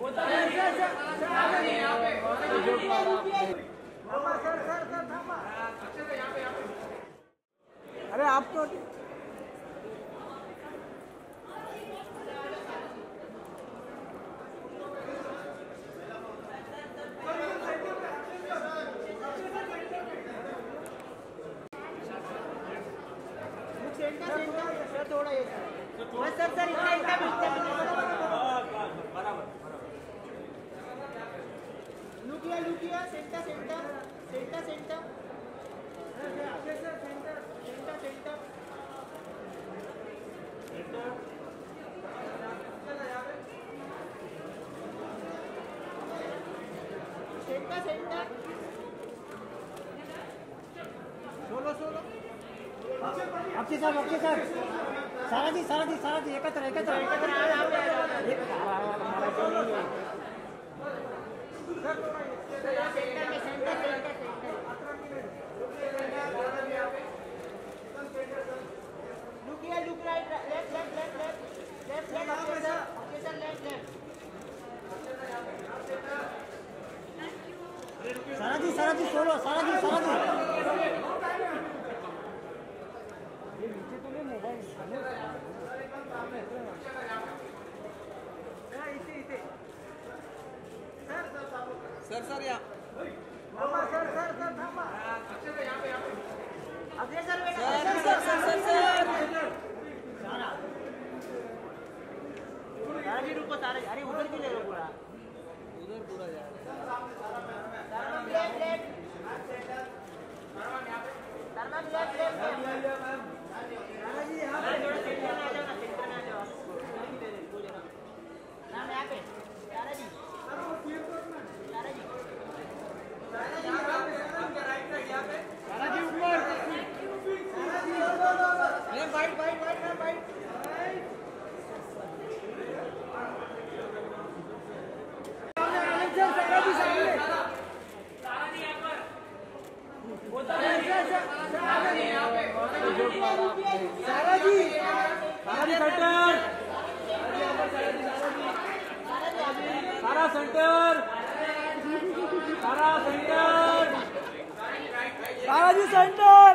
अरे आप तो थोड़ा ये सर लुकिया सेंटर सोलो आपके सर सारा जी एकत्र look right left सारा जी सोलो सारा जी ये नीचे तो नहीं मोबाइल सर या सर थांबा अक्षय सर सारा जी रुको सारा अरे उधर क्यों ले लो पूरा जा सारा जी सेंटर